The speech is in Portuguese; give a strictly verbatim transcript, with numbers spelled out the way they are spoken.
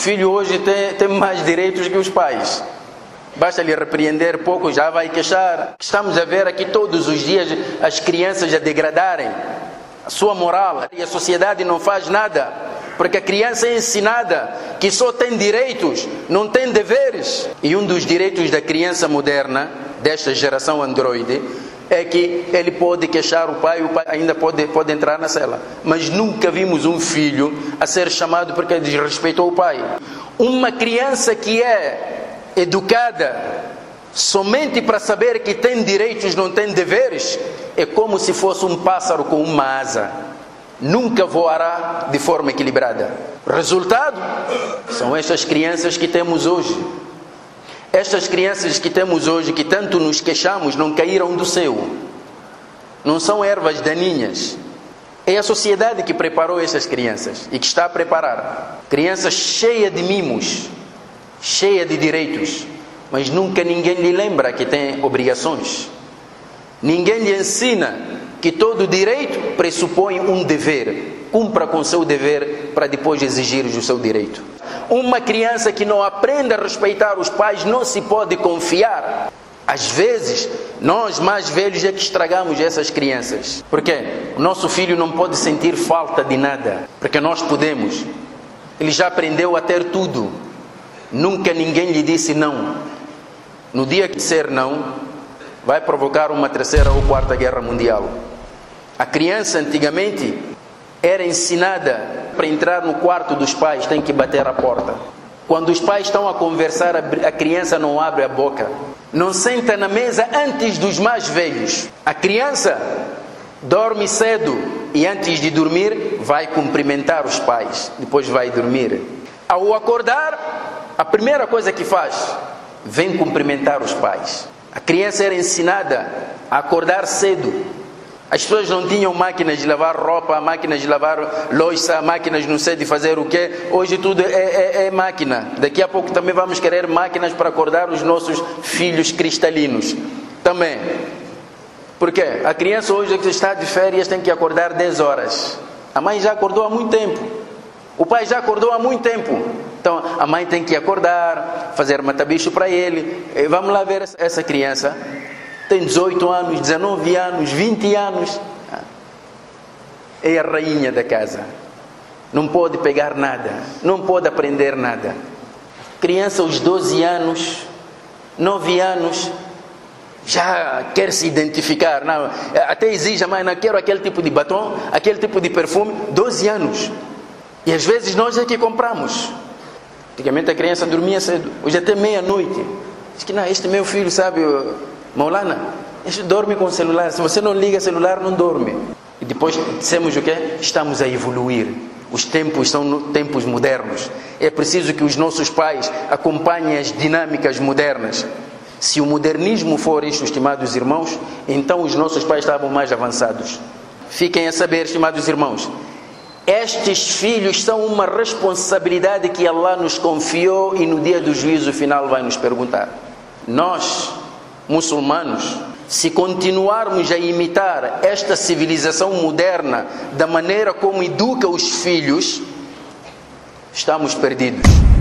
filho hoje tem, tem mais direitos que os pais. Basta lhe repreender pouco, já vai queixar. Estamos a ver aqui todos os dias as crianças a degradarem a sua moral, e a sociedade não faz nada, porque a criança é ensinada que só tem direitos, não tem deveres. E um dos direitos da criança moderna, desta geração Android, é que ele pode queixar o pai, o pai ainda pode, pode entrar na cela. Mas nunca vimos um filho a ser chamado porque desrespeitou o pai. Uma criança que é educada somente para saber que tem direitos, não tem deveres, é como se fosse um pássaro com uma asa. Nunca voará de forma equilibrada. Resultado, são estas crianças que temos hoje. Estas crianças que temos hoje, que tanto nos queixamos, não caíram do céu. Não são ervas daninhas. É a sociedade que preparou essas crianças e que está a preparar. Crianças cheias de mimos, cheia de direitos, mas nunca ninguém lhe lembra que tem obrigações. Ninguém lhe ensina que todo direito pressupõe um dever. Cumpra com o seu dever para depois exigir o seu direito. Uma criança que não aprende a respeitar os pais não se pode confiar. Às vezes, nós mais velhos é que estragamos essas crianças. Por quê? O nosso filho não pode sentir falta de nada, porque nós podemos. Ele já aprendeu a ter tudo. Nunca ninguém lhe disse não. No dia que disser não, vai provocar uma terceira ou quarta guerra mundial. A criança antigamente era ensinada para entrar no quarto dos pais, tem que bater a porta. Quando os pais estão a conversar, a criança não abre a boca. Não senta na mesa antes dos mais velhos. A criança dorme cedo e antes de dormir vai cumprimentar os pais, depois vai dormir. Ao acordar, a primeira coisa que faz, vem cumprimentar os pais. A criança era ensinada a acordar cedo. As pessoas não tinham máquinas de lavar roupa, máquinas de lavar louça, máquinas não sei de fazer o quê. Hoje tudo é, é, é máquina. Daqui a pouco também vamos querer máquinas para acordar os nossos filhos cristalinos. Também. Por quê? A criança hoje que está de férias tem que acordar dez horas. A mãe já acordou há muito tempo. O pai já acordou há muito tempo. Então a mãe tem que acordar, fazer matabicho para ele. E vamos lá ver essa criança. Tem dezoito anos, dezenove anos, vinte anos. É a rainha da casa. Não pode pegar nada. Não pode aprender nada. Criança aos doze anos, nove anos, já quer se identificar. Não, até exige a mãe, não quero aquele tipo de batom, aquele tipo de perfume. doze anos. E às vezes nós é que compramos. Antigamente a criança dormia cedo. Hoje até meia-noite. Diz que não, este meu filho sabe... Maulana, este dorme com o celular. Se você não liga o celular, não dorme. E depois dissemos o quê? Estamos a evoluir. Os tempos são tempos modernos. É preciso que os nossos pais acompanhem as dinâmicas modernas. Se o modernismo for isto, estimados irmãos, então os nossos pais estavam mais avançados. Fiquem a saber, estimados irmãos, estes filhos são uma responsabilidade que Allah nos confiou e no dia do juízo final vai nos perguntar. Nós, muçulmanos, se continuarmos a imitar esta civilização moderna da maneira como educa os filhos, estamos perdidos.